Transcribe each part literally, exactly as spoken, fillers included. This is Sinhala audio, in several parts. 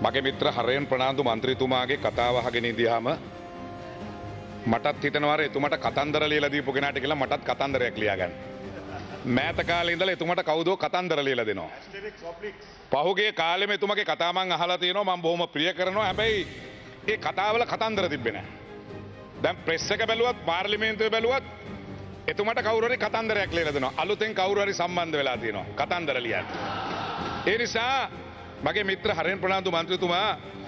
මගේ මිත්‍ර හරයන් ප්‍රනාන්දු මන්ත්‍රීතුමාගේ කතාව අහගෙන ඉඳියාම මටත් හිතෙනවා එතුමට කතන්දර ලියලා දීපු කෙනාට කියලා මටත් කතන්දරයක් ලියා ගන්න. මෑත කාලේ ඉඳලා එතුමට කවුදෝ කතන්දර ලියලා දෙනවා. පහුගිය කාලෙම එතුමගේ කතා මං අහලා තියෙනවා මම බොහොම ප්‍රිය කරනවා. හැබැයි ඒ කතාවල කතන්දර තිබ්බේ නැහැ. දැන් ප්‍රෙස් එක බැලුවත් පාර්ලිමේන්තුවේ බැලුවත් එතුමට කවුරු හරි කතන්දරයක් ලියලා දෙනවා. අලුතෙන් කවුරු හරි සම්බන්ධ වෙලා තියෙනවා කතන්දර ලියන්න. ඒ නිසා මගේ මිත්‍ර හරයන් ප්‍රනාන්දු මන්ත්‍රීතුමා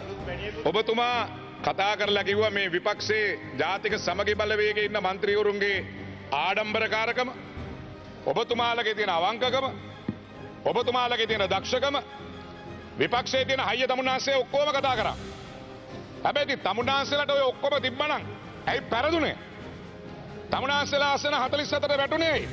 ඔබතුමා කතා කරලා කිව්වා මේ විපක්ෂයේ ජාතික සමගි බලවේගයේ ඉන්න മന്ത്രിවරුන්ගේ ආඩම්බරකාරකම ඔබතුමාලගේ තියෙන අවංකකම ඔබතුමාලගේ තියෙන දක්ෂකම විපක්ෂයේ තියෙන හයිය තමුන්නාන්සේ ඔක්කොම කතා කරා. හැබැයි තමුන්නාන්සේලාට ඔය ඔක්කොම තිබ්බනම් ඇයි පෙරදුනේ? තමුන්නාන්සේලා ආසන හතළිස් හතට වැටුනේ ඇයි?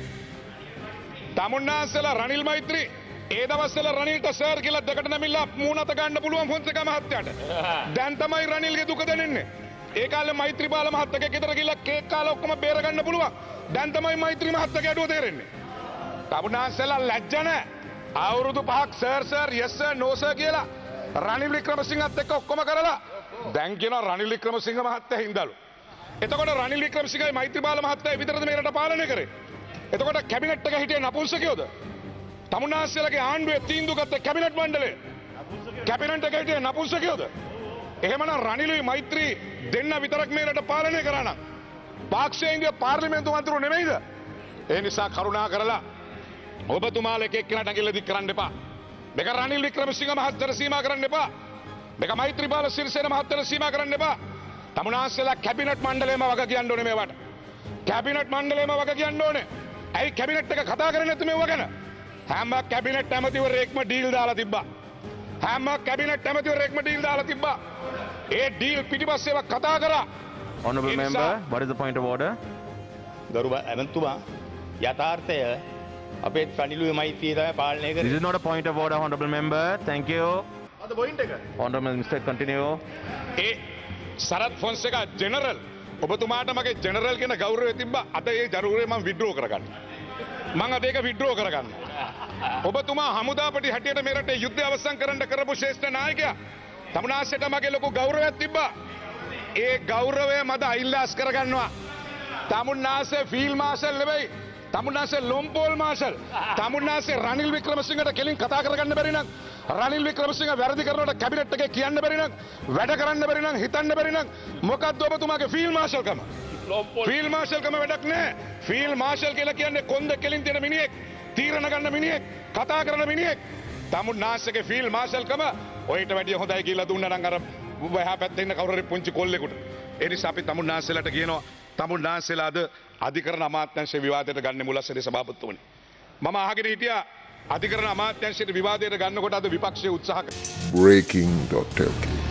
තමුන්නාන්සේලා රනිල් මෛත්‍රී ඒ දවස්වල රනිල්ට සර් කියලා දෙකට නැමිලා මූණත ගන්න පුළුවන් ෆොන්සේකා මහත්තයාට. දැන් තමයි රනිල්ගේ දුක දැනෙන්නේ. ඒ කාලේ මෛත්‍රීපාල මහත්තයාගේ ගෙදර ගිහලා කේක් කාලා ඔක්කොම බේර ගන්න පුළුවන්. දැන් තමයි මෛත්‍රී මහත්තයාගේ අඩුව තේරෙන්නේ. තමුන්නාන්සේලා ලැජ්ජ නැහැ. අවුරුදු පහක් sir sir yes sir no sir කියලා රනිල් වික්‍රමසිංහත් එක්ක ඔක්කොම කරලා දැන් කියනවා රනිල් වික්‍රමසිංහ මහත්තයා හින්දාලු. එතකොට රනිල් වික්‍රමසිංහයි මෛත්‍රීපාල මහත්තයා විතරද මේ රට පාලනය කරේ? එතකොට කැබිනට් එක හිටියේ නපුංසකයෝද? තමුන්නාන්සේලාගේ ආණ්ඩුවේ තීන්දුව ගත්ත කැබිනට් මණ්ඩලය කැබිනට් එක හිටියේ නපුංසකයෝද? එහෙමනම් රනිලුයි මෛත්‍රී දෙන්න විතරක් මේ රට පාලනය කරා නම් පාක්ෂේන්ගේ පාර්ලිමේන්තු මන්ත්‍රීවරු නෙමෙයිද? ඒ නිසා කරුණා කරලා ඔබතුමාලා එක එක්කෙනාට ඇඟිල්ල දික් කරන්න එපා. මේක රනිල් වික්‍රමසිංහ මහත්තයාට සීමා කරන්න එපා. මේක මෛත්‍රීපාල සිරිසේන මහත්තයාට සීමා කරන්න එපා. තමුන්නාන්සේලා කැබිනට් මණ්ඩලයම වග කියන්න ඕනේ මේවට. කැබිනට් මණ්ඩලයම වග කියන්න ඕනේ. ඇයි කැබිනට් එක කතා කරන්නේ නැත්නම් මේව ගැන? හැම කැබිනට් ඇමතිවරයෙක්ම ඩීල් දාලා තිබ්බා. හැම කැබිනට් ඇමතිවරයෙක්ම ඩීල් දාලා තිබ්බා. ඒ ඩීල් පිටිපස්සේව කතා කරා. Honorable member, what is the point of order? ගරු ඇමතුමා යථාර්ථය අපේ රනිලුයි මෛත්‍රිය තමයි පාලනය කරන්නේ. This is not a point of order, honorable member. Thank you. අද පොයින්ට් එක. Honorable Mister continue. ඒ සරත් ෆොන්සේකා ජෙනරල් ඔබතුමාට මගේ ජෙනරල් කියන ගෞරවය තිබ්බා. අද ඒ ජරුරේ මම විඩ්‍රෝ කරගන්න. මම අද ඒක විඩ්‍රෝ කරගන්න. ඔබතුමා හමුදාපති හැටියට මේ රටේ යුද්ධය අවසන් කරන්න කරපු ශ්‍රේෂ්ඨ නායකයා. තමුන්නාන්සේට මගේ ලොකු ගෞරවයක් තිබ්බා. ඒ ගෞරවය මද අයිල්ලාස් කරගන්නවා. තමුන්නාන්සේ ෆීල්ඩ් මාෂල් නෙවෙයි. තමුන්නාන්සේ ලොම්පෝල් මාෂල්. තමුන්නාන්සේ රනිල් වික්‍රමසිංහට කෙලින් කතා කරගන්න බැරි නම් රනිල් වික්‍රමසිංහ වැරදි කරනකොට කැබිනට් එකේ කියන්න බැරි නම් වැඩ කරන්න බැරි නම් හිතන්න බැරි නම් මොකද්ද ඔබතුමාගේ ෆීල්ඩ් මාෂල්කම? ෆීල්ඩ් මාෂල්කම වැඩක් නැහැ. ෆීල්ඩ් මාෂල් කියලා කියන්නේ කොන්ද කෙලින් තියෙන මිනිහෙක්, තීරණ ගන්න මිනිහෙක්, කතා කරන මිනිහෙක්. තමුන්නාන්සේගේ ෆීල්ඩ් මාෂල්කම ඔයිට වැඩිය හොඳයි කියලා දුන්නා නම් අර එහා පැත්තේ ඉන්න කවුරු හරි පුංචි කොල්ලෙකුට. ඒ නිසා අපි තමුන්නාන්සේලාට කියනවා තමුන්නාන්සේලා අද අධිකරණ අමාත්‍යාංශයේ විවාදයට ගන්න මුලස්සරේ සභාපතිතුමනි. මම අහගෙන හිටියා අධිකරණ අමාත්‍යාංශයේ විවාදයට ගන්නකොට අද විපක්ෂයේ උත්සාහ breaking dot l k